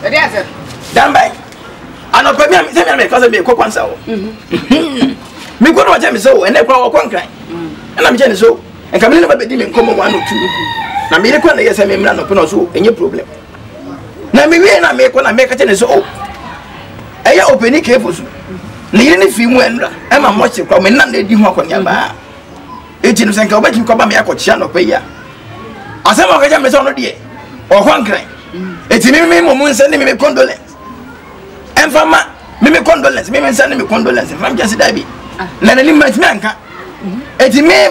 Dambai. Ano pe mi se me cause me ko kwansa wo. Me ko no me so ene kwa wo kwankran. Na me je ne so. Enka me ne ba bedi me nkomo 1 or 2. Na me rekwa na yesa me mra no pe no so enye problem. Na me wie na me ko na me ka che ne so o. Eya openi kefu so. Na yire ne fi mu enra. E ma mo che kwa me na na di ho akonya ba. Eji no senka obati ko ba me akochia no pe ya. Asema ka je me so no de. O kwankran. Eti me mo mu nse ne me condolence. Enfama me condolence me send me condolence from just dabi na na limit me anka eti me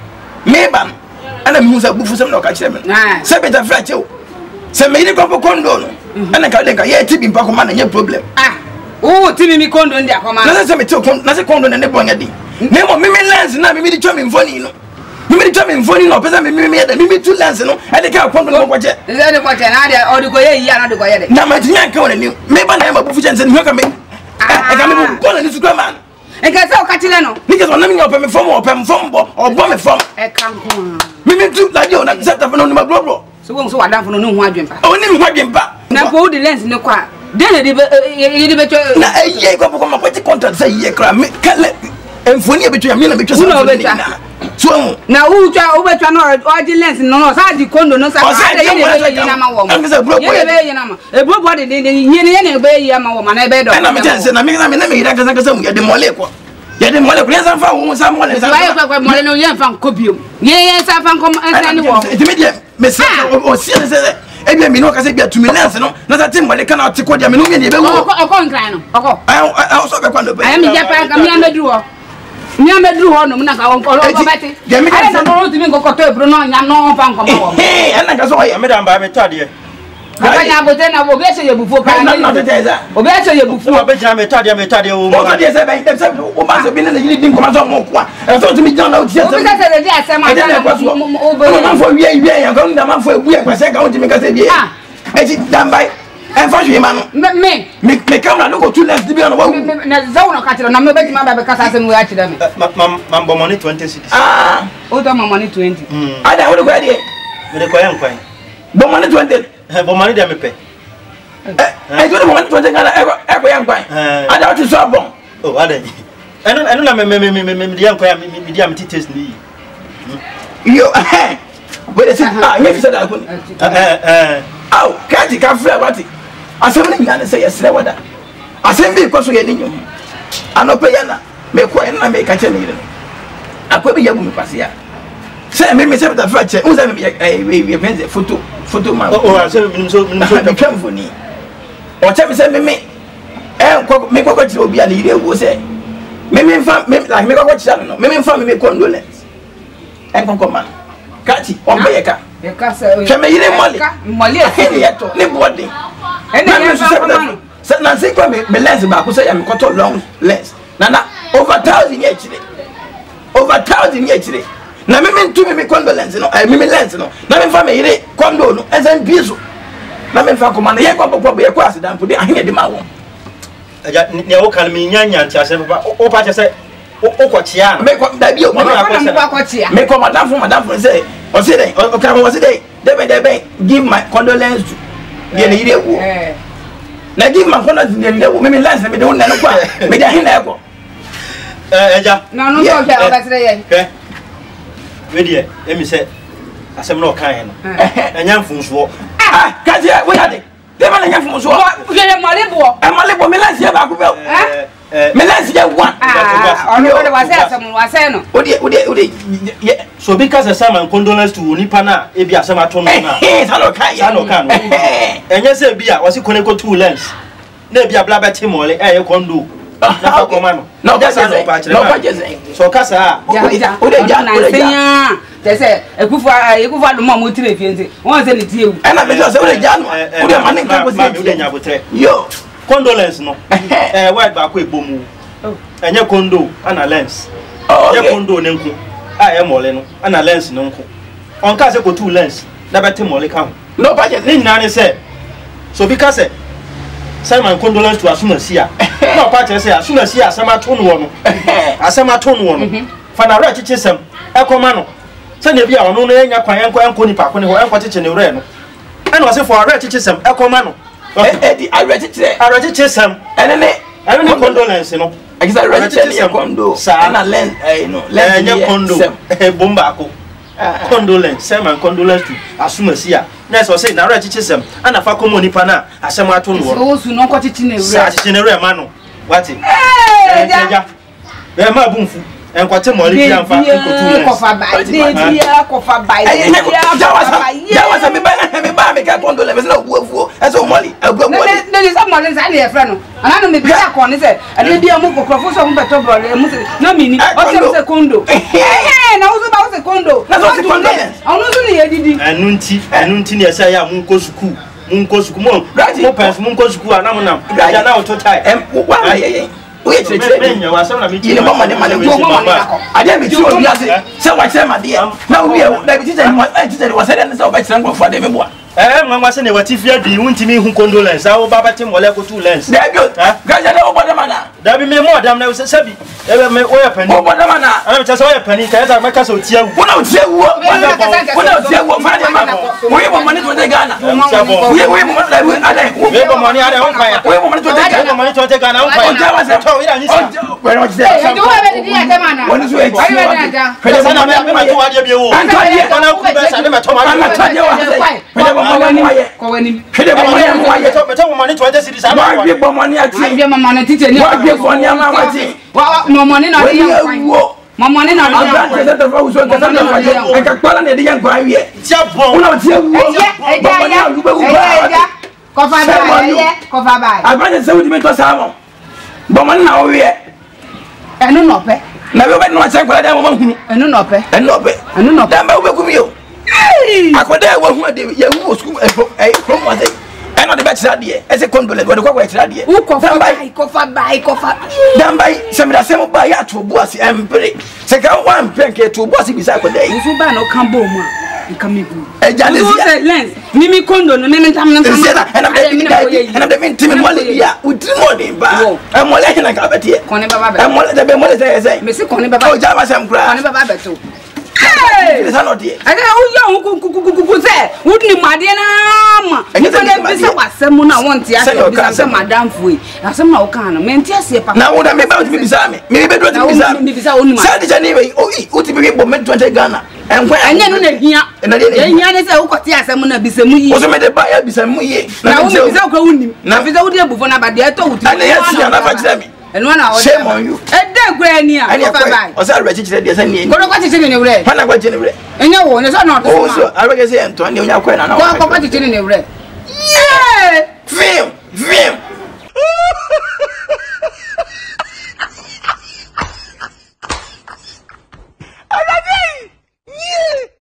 ban ana me husa bufu sem na ka kire me se beta fra che o se me ni ko kondo no ana ka denka ye tibi mpa ko ma na nye problem oh tibi mi kondo ndi akoma na se me te na se kondo na ne bonya di me mo me lens na me di twa me mfoni no me di twa me mfoni no pesa me da me two lens no e de ka kondo no ko che e de ko che na de o de ko ye ya na de ko ye de na ma tinya ka wona ni me ba na ma bufu che nse ni ka me e ka me bu ko na ni sukra man e ka se o ka chile no ni ke so na me nyopem fom opem fom bo obo me fom e ka nko me tu la jo na set up no ni ma bro so won so wadan fo no hu adwempa o ni hu adwempa na ko di lens ni kwa de de be cho na eye ko ma ko ti contract say ye kra me kale enfoni e betu ya me na betu so na u betwa no o di lens no sa di kondo no sa de ye be na ma wo ye be ye na ma e bro body de ye be ye ma wo ma na be do na me chance na me ira kasa mu ye de mole ko ye sa fa wo sa mole sa wa kwa mole no ye fa nko biom ye sa fa nko ensa ni wo e me de me se o si se e bia mi no kasa bia tu me lens no na sa tim mole kana te ko dia me no me ne be wo o nkran no o so be kwa no be ai me ja pa ka mi amedru ho mi amedru ho no na ka won ko beti ai na no ti mi ko to ebru no nya no fa nko mo na ka so ya me da mba be tade aba nya bote na bo be se ye bufo ka na na te za o be se ye bufo o be ja me tade o mo tade se be se o ma so bi na yiri din ko ma so mo kwa e so ti mi jan na o ti se o be se de ase ma o be ma fo wie ya ko nda ma fo ebu e kwa se ka o ti mi ka se bi e ti dambai en fa jwe ma no me camera no go too less dibi na wa na zawo no ka tire na me be ti ma ba be kasa se mu ya tire me mam bo money 26 o do ma money 20 ada wo go ade me de ko yan kwan bo money 20 bo money de me pe do mo money 20 ngala e ko yan kwan ada o ti so bon oh ada enu na me de yan kwan me de am tites ni yo we de say me fi say da ko aw kati ka fra wati asem ni nyane say yesre wada asem bi ko so ye ni nyum anope yana me ko na me ka che ni akwa bi yabu me kwase ya say me say da fra che o say me we benze photo man oh say me so da kamfoni o che me say me ko me ko chiro obi ani ire wo say me fa me like me ko chiro no me fa me condolence ko man kati on be yeka keme yire mole e yeto ne body na se kwa me lens ba ko say ya me koto long lens na over 1000 ye chire na me ntu me condolence no me lens no na me fa me yire kondo no esen bizo na me fa ko man ye kwa popo ye kwa asidampo de ahene de ma wo aja ne o kan me nyanya ntia se papa o pa che se o ko chia me ko da bi o me ko madam say o say dey o kan o say dey debe give my condolence to ye ne yire wo na give my condolence to ne wo me lens me de won na no kwa me da hin na eko eja no so ke o basire ye ke we die emi se asem na o kan no enya mfunso ka je we ya de ma na nya mfunso ye malebo me lens ye ba ku be me lens ye one ono de wase asem wase no odi so because Simon condolence to nipa na e bi asem ato no na sano kan enye se bi a wase kone ko two lens na bi abla ba timole e ye kondo na fa ko ma no no pa je so kasa odi ja tese ekufu adu mo tire fiente won se ni tie wu na me so odi ja no odi ma ne kan ko se odi nya botre yo condolence no word ba ko ebomu enye kondo ana lens ye kondo ne nku e mole no ana lens no nku onka se ko two lens na bete mole ka ho no pa je ni nyina ne se so because Simon condolence to Asumasia no pa je se Asumasia asema to no no asema to no no fa na ra chichesem e koma no se na bia ono no enya kwan enko nipa ko ne ho enko chiche ne wure no e no se for ra chichesem e koma no Edi arrechiche sem ene condolence no akisa arrechiche ya kondo na len no len ya kondo bomba ako condolence sem and condolence to asumasi a na so say na arrechiche sem ana fa komo nipa na asem ato no so su no kwachichi na ewura sa chichi na ewura ma no wati eja be ma bunfu enkwate mori bi amfa nkotu kofa bai dia kofa bai jawa me ba me ka kondo le be na obuafuo eso moli abuafuo ne sa moli sa ne efra no ana no me bi akọ ne se ade bia mu kokrofo so mu beto brole mu se na mini o se kondo na uzo ba se kondo na so se kondo onu so ne yedidi anu nti ne se ya mu nkosuku mo pens mu nkosuku anam nam ja na ototai wa we menya wasam na miti ni mama ne ade mi ti o bi ase se wa chere ma de na wo na bi ti tell was said and so ba chere ngofo de me boa mama se ne wati fia bi wuntimi hu condolence awo baba te mole ko tu lens da bi gaja na obodo mana da bi me mo dam na se bi me o ya pani obodo mana ana me o ya pani ka ya maka so tia wu wona o tia wu fa de ma wo ye mama ne to de Ghana we mama da we ada we mama ne ada on kwa ya we mama ne to de Ghana mama ne to de Ghana on kwa ya to ira ni sa we no say e do we be di ate mana woni so e ti fede sana me ma to wa de bi wo ana ku be sa de me to ma ana to de wa Kowani. Kede mama ya kwaye. Beto mama ni 20 cedis ama. Wa gbe mama ni ati. Wa mama na tite ni. Wa gbe fo ni ama wati. Wa mama ni na de yan kwan. Mama ni na de yan kwan. Aba te fa uso te sa na fa. E ka kwala na de yan kwan wie. Tia bon. Una ti ewu. Eja. Kofa bai. Aba te se wudi me to sa mo. Mama ni na o wie. Enu no pe. Na be be no acha kwala da mama hunu. Enu no pe. Da ba be kumi o. Akoda wa hu de ya hu school from was it and on the back side there as a condolence what the quite side there kofa dan bai semira semo ba ya to boasi empre se ka one penke to boasi bisa ko dai nfu ba no kan bo mu a nka me bu e jane sia lens mimi kondo no mimi tam and I'm the mean team mole ya utri money ba e mole na ka bete kone baba be e mole de be mole say me se kone baba o jama sem kra kone baba be to Hey! Esa no die. Ade o yo se wudni made na ma. Ni fa de bisa wasem na wonte ase bisa madam fui. Asem na wo kan no menti ase papa. Na wo da me ba utimi bisa me. Me be do utimi bisa. Me bisa onuma. Sa de jani we o utimi be bom 20 Ghana. Enkwa anya no na hia. Ya hia ne se wo kote asem na bisa mu yi. Wo so me de ba ya bisa mu yi. Na wo bisa ko wunim. Na bisa wo de bufo na ba de to wutimi. Ana ya si na fa kire me. Enu na wo. Shame on you. Ede gura ni a ko fa bai. O sa re chichire de sa ni. Ko ko chichire ni wure. Pana kwa chichire wure. Enya wo ne so na to. O so arwe ke se ento ni onya kwa na na. Ko chichire ni wure. Yeah! Film.